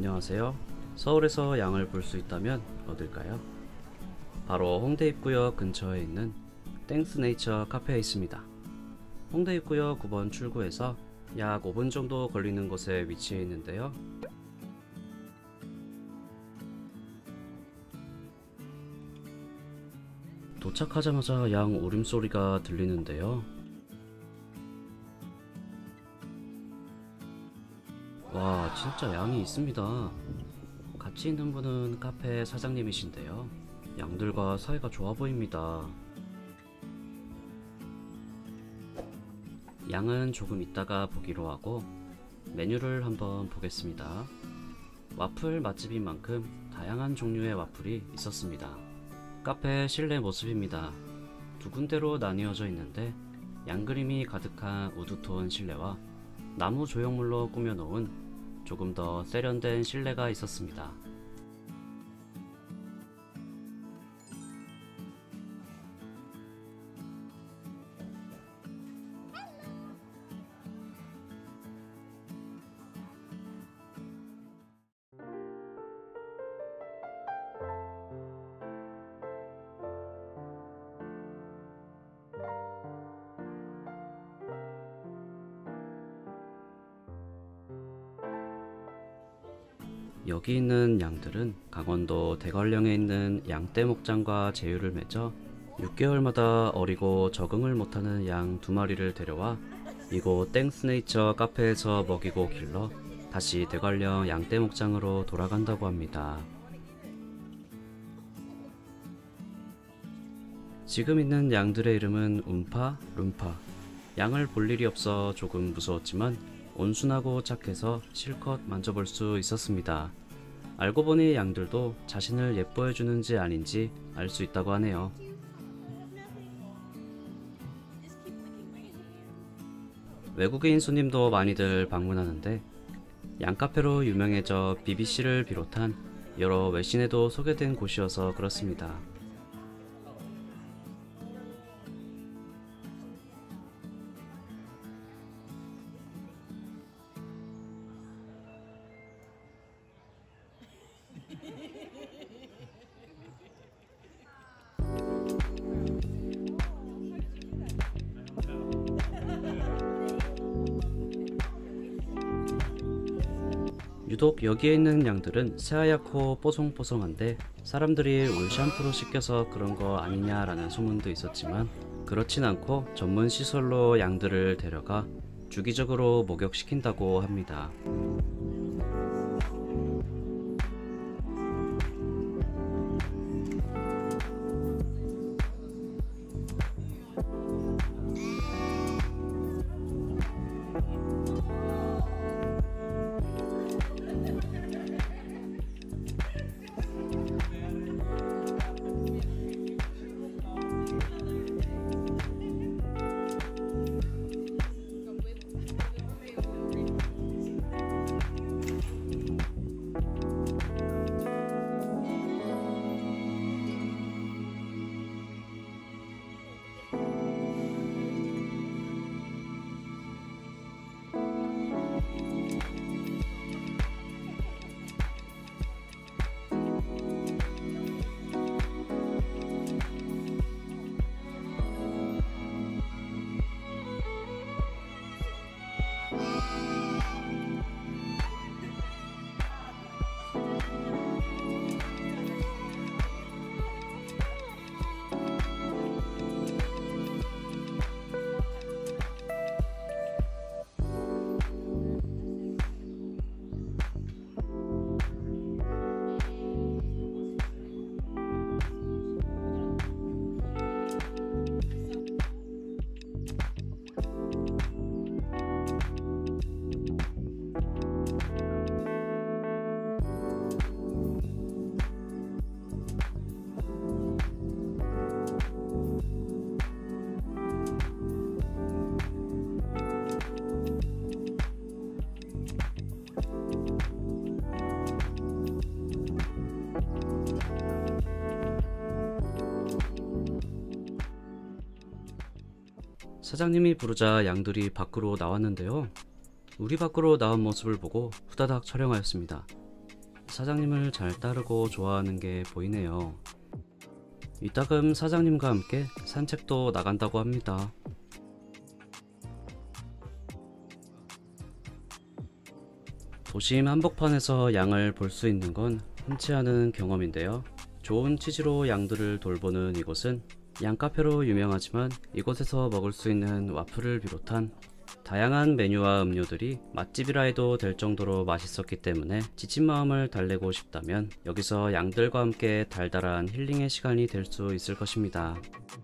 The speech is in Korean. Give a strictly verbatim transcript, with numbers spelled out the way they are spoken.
안녕하세요. 서울에서 양을 볼 수 있다면 어딜까요? 바로 홍대 입구역 근처에 있는 땡스네이처 카페에 있습니다. 홍대 입구역 구 번 출구에서 약 오 분 정도 걸리는 곳에 위치해 있는데요. 도착하자마자 양 울음소리가 들리는데요. 와, 진짜 양이 있습니다. 같이 있는 분은 카페 사장님이신데요. 양들과 사이가 좋아 보입니다. 양은 조금 있다가 보기로 하고 메뉴를 한번 보겠습니다. 와플 맛집인 만큼 다양한 종류의 와플이 있었습니다. 카페 실내 모습입니다. 두 군데로 나뉘어져 있는데 양그림이 가득한 우드톤 실내와 나무 조형물로 꾸며놓은 조금 더 세련된 실내가 있었습니다. 여기 있는 양들은 강원도 대관령에 있는 양떼 목장과 제휴를 맺어 육 개월마다 어리고 적응을 못하는 양 두 마리를 데려와 이곳 땡스네이처 카페에서 먹이고 길러 다시 대관령 양떼 목장으로 돌아간다고 합니다. 지금 있는 양들의 이름은 움파, 룸파. 양을 볼 일이 없어 조금 무서웠지만 온순하고 착해서 실컷 만져볼 수 있었습니다. 알고 보니 양들도 자신을 예뻐해 주는지 아닌지 알 수 있다고 하네요. 외국인 손님도 많이들 방문하는데 양카페로 유명해져 비비씨를 비롯한 여러 외신에도 소개된 곳이어서 그렇습니다. 유독 여기에 있는 양들은 새하얗고 뽀송뽀송한데 사람들이 울 샴푸로 씻겨서 그런 거 아니냐라는 소문도 있었지만 그렇진 않고 전문 시설로 양들을 데려가 주기적으로 목욕시킨다고 합니다. 사장님이 부르자 양들이 밖으로 나왔는데요. 우리 밖으로 나온 모습을 보고 후다닥 촬영하였습니다. 사장님을 잘 따르고 좋아하는 게 보이네요. 이따금 사장님과 함께 산책도 나간다고 합니다. 도심 한복판에서 양을 볼 수 있는 건 흔치 않은 경험인데요. 좋은 취지로 양들을 돌보는 이곳은 양카페로 유명하지만 이곳에서 먹을 수 있는 와플을 비롯한 다양한 메뉴와 음료들이 맛집이라 해도 될 정도로 맛있었기 때문에 지친 마음을 달래고 싶다면 여기서 양들과 함께 달달한 힐링의 시간이 될 수 있을 것입니다.